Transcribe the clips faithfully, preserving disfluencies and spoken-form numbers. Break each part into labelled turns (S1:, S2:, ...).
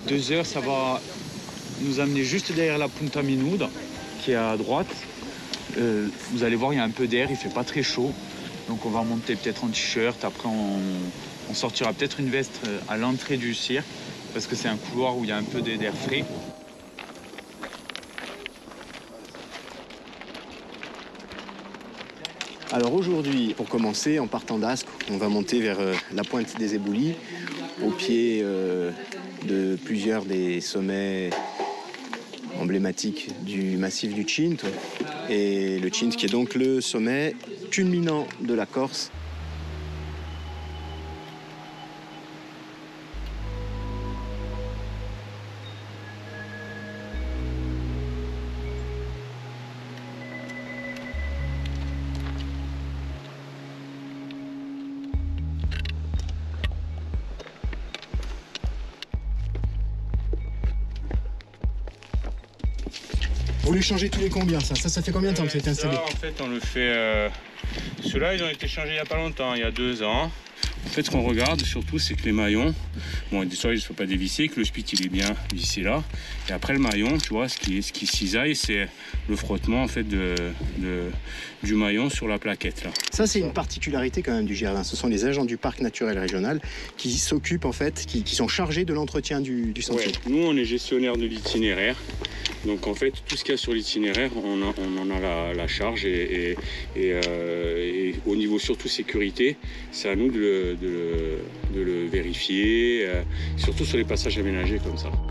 S1: deux heures, ça va nous amener juste derrière la Punta Minuda, qui est à droite. Euh, vous allez voir, il y a un peu d'air, il fait pas très chaud. Donc on va monter peut-être en t-shirt. Après, on, on sortira peut-être une veste à l'entrée du cirque, parce que c'est un couloir où il y a un peu d'air frais.
S2: Alors aujourd'hui, pour commencer, en partant d'Ascq, on va monter vers euh, la pointe des Éboulis, au pied euh, de plusieurs des sommets emblématiques du massif du Cinto. Et le Cinto qui est donc le sommet culminant de la Corse. Vous voulez changer tous les combien ça ça, ça fait combien de temps que ça a été installé?
S3: Ça, en fait, on le fait... Euh... Ceux-là, ils ont été changés il n'y a pas longtemps, il y a deux ans. En fait, ce qu'on regarde surtout, c'est que les maillons, bon, des fois, ils ne sont pas dévissés, que le spit, il est bien vissé là. Et après, le maillon, tu vois, ce qui, ce qui cisaille, c'est le frottement, en fait, de, de, du maillon sur la plaquette, là.
S2: Ça, c'est une particularité, quand même, du G R vingt. Ce sont les agents du parc naturel régional qui s'occupent, en fait, qui, qui sont chargés de l'entretien du, du sentier.
S3: Ouais. Nous, on est gestionnaire de l'itinéraire. Donc, en fait, tout ce qu'il y a sur l'itinéraire, on, on en a la, la charge. Et, et, et, euh, et au niveau, surtout, sécurité, c'est à nous de le, de le, de le vérifier, euh, surtout sur les passages aménagés comme ça.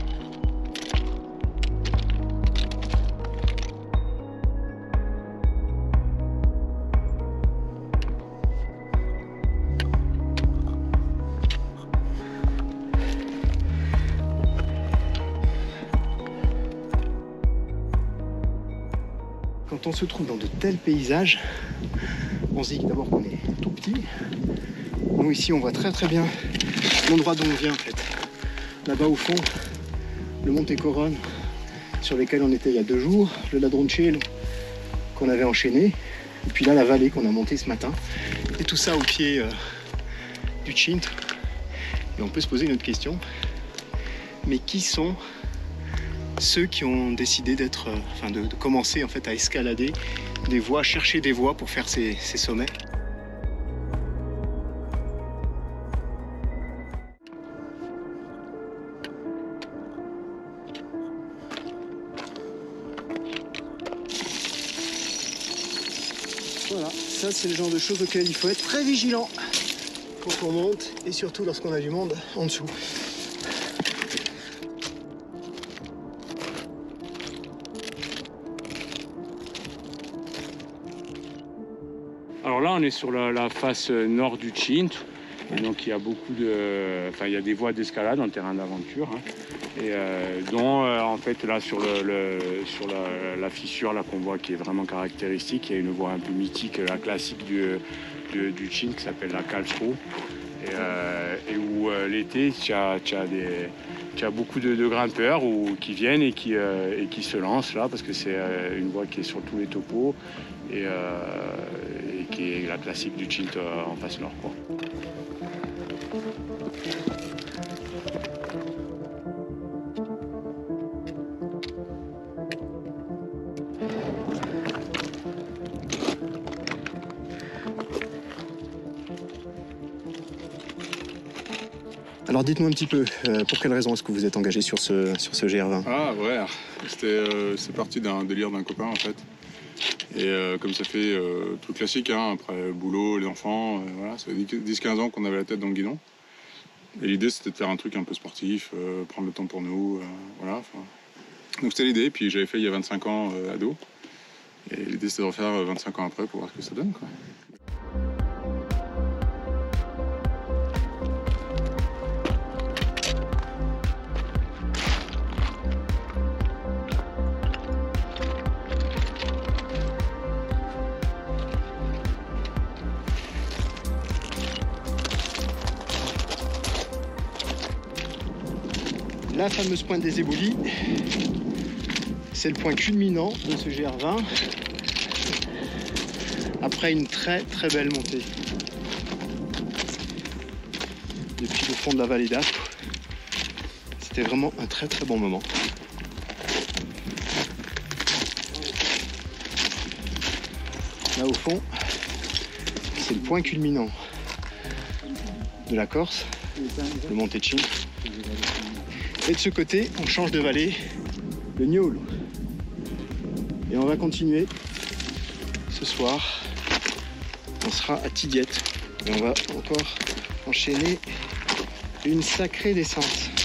S2: Quand on se trouve dans de tels paysages, on se dit d'abord qu'on est tout petit. Nous ici on voit très très bien l'endroit d'où on vient en fait. Là-bas au fond, le Monte Coron sur lequel on était il y a deux jours, le Ladroncello qu'on avait enchaîné, et puis là la vallée qu'on a montée ce matin. Et tout ça au pied euh, du Cinto. Et on peut se poser une autre question. Mais qui sont ceux qui ont décidé d'être, euh, enfin de, de commencer en fait à escalader des voies, chercher des voies pour faire ces, ces sommets? Voilà, ça c'est le genre de choses auxquelles il faut être très vigilant quand on monte et surtout lorsqu'on a du monde en dessous.
S3: Alors là, on est sur la, la face nord du Cinto. Et donc il y a beaucoup de, enfin il y a des voies d'escalade en terrain d'aventure, hein, et euh, dont euh, en fait là sur le, le sur la, la fissure là qu'on voit qui est vraiment caractéristique, il y a une voie un peu mythique, la classique du du, du Cinto qui s'appelle la Calço, et, euh, et où euh, l'été tu as tu as des tu as beaucoup de, de grimpeurs ou qui viennent et qui euh, et qui se lancent là parce que c'est euh, une voie qui est sur tous les topos et, euh, et qui est la classique du Cinto en face nord, quoi.
S2: Alors dites-moi un petit peu, euh, pour quelle raison est-ce que vous êtes engagé sur ce, sur ce G R vingt?
S4: Ah ouais, c'était, euh, c'est parti d'un délire d'un copain en fait. Et euh, comme ça fait euh, tout classique, hein, après le boulot, les enfants, euh, voilà, ça fait dix quinze ans qu'on avait la tête dans le guidon. Et l'idée c'était de faire un truc un peu sportif, euh, prendre le temps pour nous, euh, voilà. Donc c'était l'idée, puis j'avais fait il y a vingt-cinq ans euh, ado. Et l'idée c'était de refaire vingt-cinq ans après pour voir ce que ça donne, quoi.
S2: La fameuse pointe des Éboulis, c'est le point culminant de ce G R vingt après une très très belle montée. Depuis le fond de la vallée d'Ascq, c'était c'était vraiment un très très bon moment. Là au fond, c'est le point culminant de la Corse, le Monte-Cin. Et de ce côté, on change de vallée, le Gnolo. Et on va continuer ce soir. On sera à Tidiette et on va encore enchaîner une sacrée descente.